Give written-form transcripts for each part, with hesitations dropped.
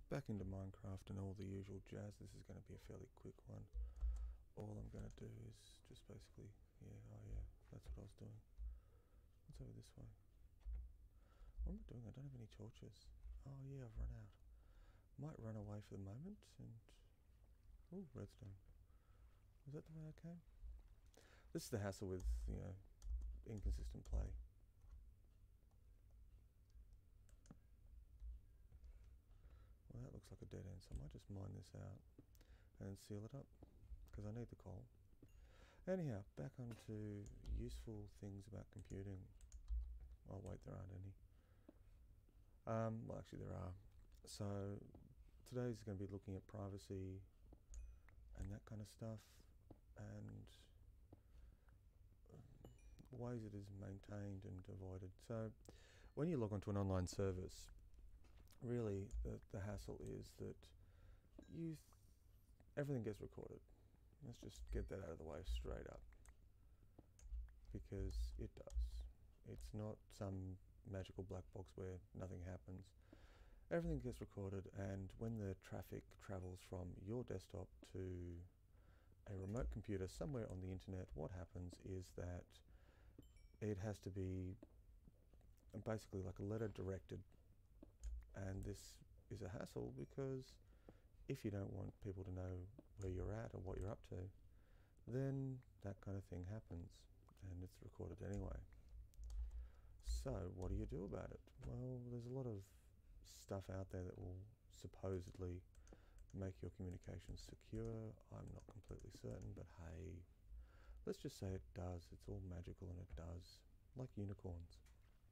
back into Minecraft and all the usual jazz. This is going to be a fairly quick one. All I'm going to do is just basically, that's what I was doing. What's over this way? What am I doing? I don't have any torches. Oh yeah, I've run out. Might run away for the moment and... Oh, redstone. Was that the way I came? This is the hassle with, inconsistent play. Well, that looks like a dead end, so I might just mine this out and seal it up, because I need the coal. Anyhow, back onto useful things about computing. Oh wait, there aren't any. Well, actually there are. So today's going to be looking at privacy and that kind of stuff, and ways it is maintained and avoided. So when you log onto an online service, really the hassle is that everything gets recorded. Let's just get that out of the way straight up, because it does. It's not some magical black box where nothing happens. Everything gets recorded, and when the traffic travels from your desktop to a remote computer somewhere on the internet, what happens is that it has to be basically like a letter directed, and this is a hassle because if you don't want people to know where you're at or what you're up to, then that kind of thing happens, and it's recorded anyway. So what do you do about it? Well, there's a lot of stuff out there that will supposedly make your communications secure. I'm not completely certain, but hey, let's just say it does. It's all magical and it does, like unicorns.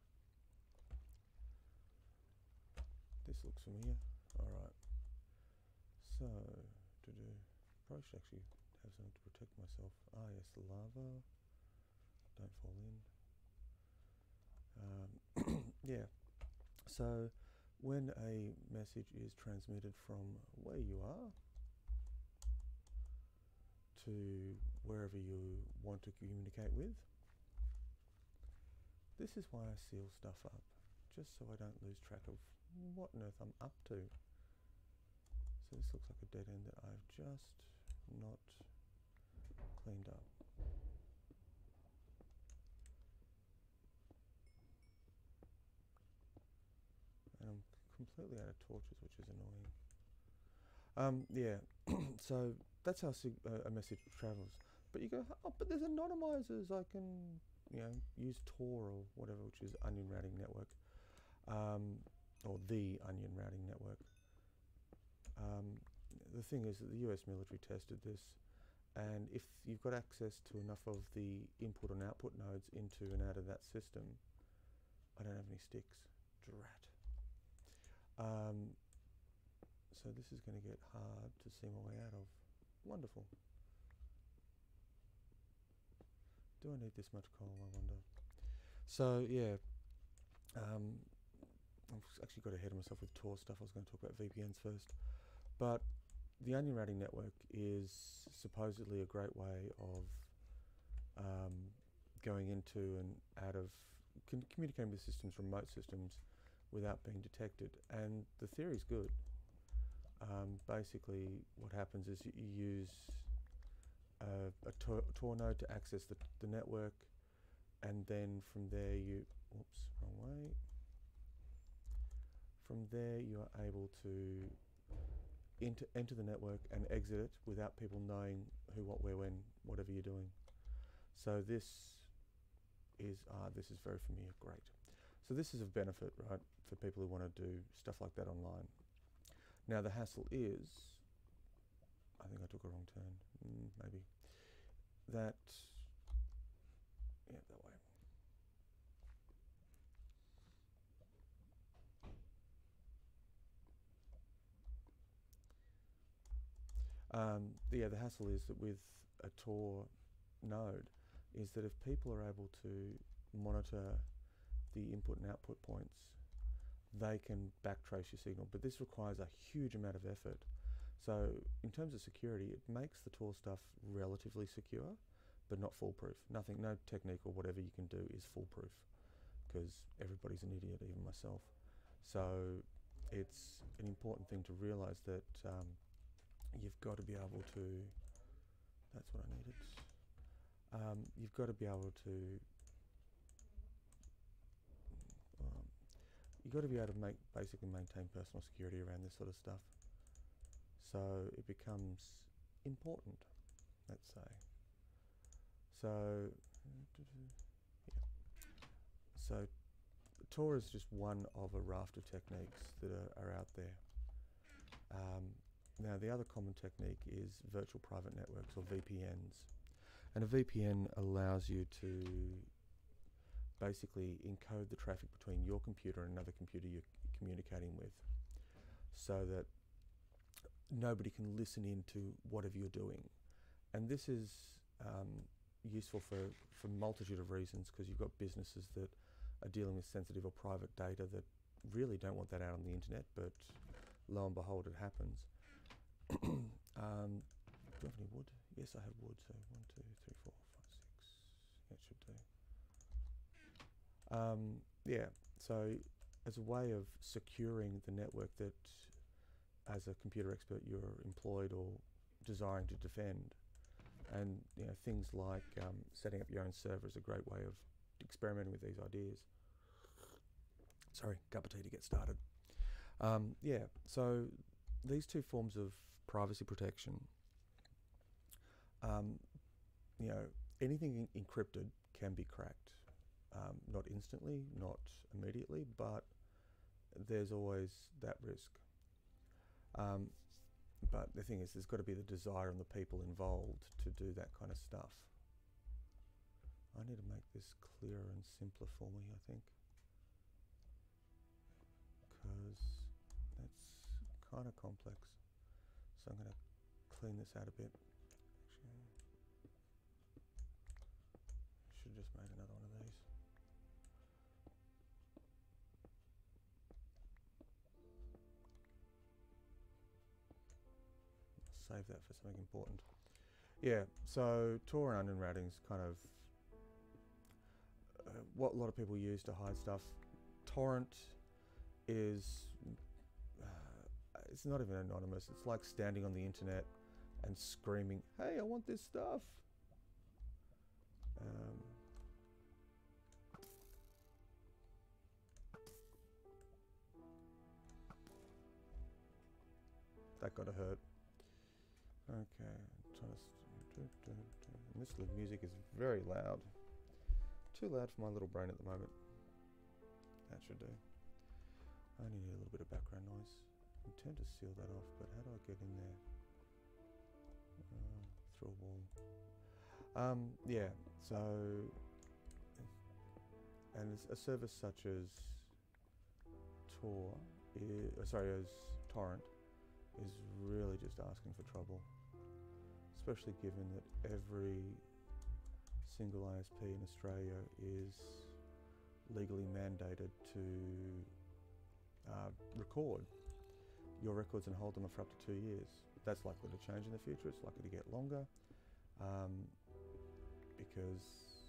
This looks familiar. Alright, so probably should actually have something to protect myself. Ah yes, the lava, don't fall in. Yeah, so when a message is transmitted from where you are to wherever you want to communicate with, this is why I seal stuff up, just so I don't lose track of what on earth I'm up to. So this looks like a dead end that I've just not cleaned up. And I'm completely out of torches, which is annoying. Yeah, so that's how a message travels. But you go, oh, but there's anonymizers. I can, use Tor or whatever, which is Onion Routing Network, or the Onion Routing Network. The thing is that the US military tested this, and if you've got access to enough of the input and output nodes into and out of that system, I don't have any sticks. Drat. So this is going to get hard to see my way out of. Wonderful. Do I need this much coal, I wonder? So yeah, I've actually got ahead of myself with Tor stuff. I was going to talk about VPNs first. But the Onion Routing Network is supposedly a great way of going into and out of communicating with systems, remote systems, without being detected. And the theory is good. Basically, what happens is you use a Tor node to access the network, and then from there oops, wrong way. From there, you are able to enter the network and exit it without people knowing who, what, where, when, whatever you're doing. So this is very familiar. Great. So this is a benefit, right, for people who want to do stuff like that online. Now the hassle is, I think I took a wrong turn, maybe, that way. The hassle is that with a Tor node is that if people are able to monitor the input and output points, they can backtrace your signal, but this requires a huge amount of effort. So in terms of security, it makes the Tor stuff relatively secure, but not foolproof. No technique or whatever you can do is foolproof, because everybody's an idiot, even myself. So it's an important thing to realize that you've got to be able to, that's what I needed, you've got to be able to, you've got to be able to basically maintain personal security around this sort of stuff. So it becomes important, let's say. So, yeah. So Tor is just one of a raft of techniques that are out there. Now the other common technique is virtual private networks, or VPNs. And a VPN allows you to basically encode the traffic between your computer and another computer you're communicating with, so that nobody can listen into whatever you're doing. And this is useful for a multitude of reasons, because you've got businesses that are dealing with sensitive or private data that really don't want that out on the internet, but lo and behold, it happens. Do I have any wood? Yes, I have wood. So 1, 2, 3, 4, 5, 6. That should do. Yeah. So as a way of securing the network that, as a computer expert, you're employed or desiring to defend, and things like setting up your own server is a great way of experimenting with these ideas. Sorry, cup of tea to get started. Yeah. So these two forms of privacy protection, anything encrypted can be cracked. Not instantly, not immediately, but there's always that risk. But the thing is, there's got to be the desire and the people involved to do that kind of stuff. I need to make this clearer and simpler for me, I think, because that's kind of complex. So I'm going to clean this out a bit. Actually, I should have just made another one of these. I'll save that for something important. Yeah, so Tor and onion routing is kind of what a lot of people use to hide stuff. Torrent is, it's not even anonymous. It's like standing on the internet and screaming, "Hey, I want this stuff." That got to hurt. Okay, and this music is very loud. Too loud for my little brain at the moment. That should do. I only need a little bit of background noise. I tend to seal that off, but how do I get in there? Through a wall. Yeah, so, and a service such as as Torrent is really just asking for trouble, especially given that every single ISP in Australia is legally mandated to record your records and hold them for up to 2 years. That's likely to change in the future. It's likely to get longer because,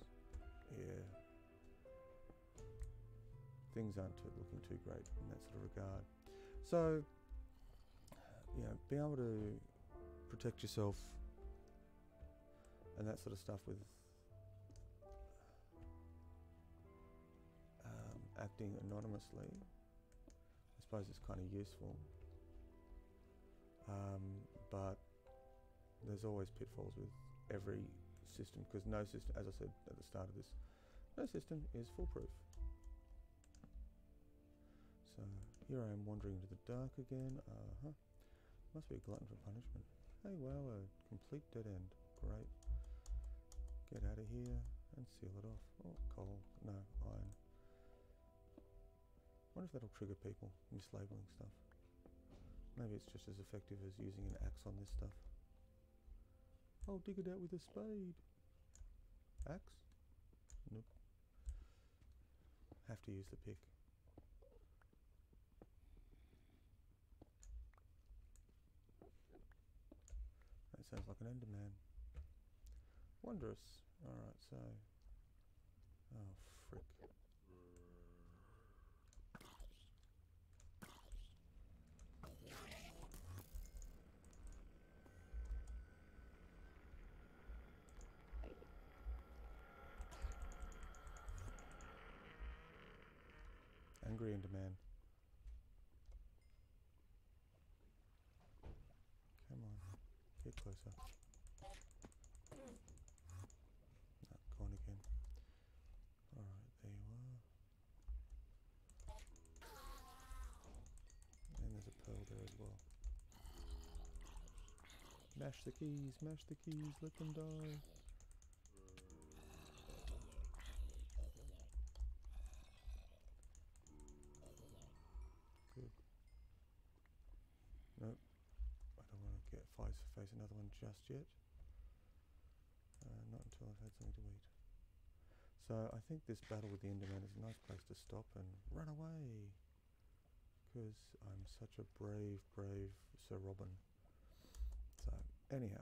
things aren't looking too great in that sort of regard. So, being able to protect yourself and that sort of stuff with acting anonymously, I suppose it's kind of useful. But there's always pitfalls with every system, because no system, as I said at the start of this, no system is foolproof. So here I am wandering into the dark again. Must be a glutton for punishment. Hey, wow, a complete dead end. Great. Get out of here and seal it off. Oh, coal. No, iron. Wonder if that'll trigger people mislabeling stuff. Maybe it's just as effective as using an axe on this stuff. I'll dig it out with a spade. Axe? Nope. Have to use the pick. That sounds like an Enderman. Wondrous. Alright, so... Oh, frick. Enderman. Come on, get closer. No, gone again. Alright, there you are. And there's a pearl there as well. Mash the keys, let them die. Good. Nope. I don't want to face another one just yet. Not until I've had something to eat. So I think this battle with the Enderman is a nice place to stop and run away. Because I'm such a brave Sir Robin. So anyhow,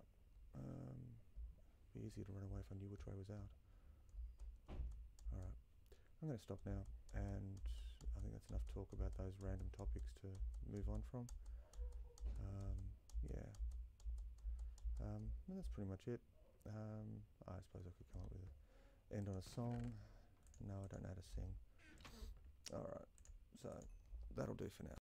be easy to run away if I knew which way was out. Alright, I'm going to stop now, and I think that's enough talk about those random topics to move on from. Yeah. And that's pretty much it. I suppose I could come up with an end on a song. No, I don't know how to sing. Alright, so that'll do for now.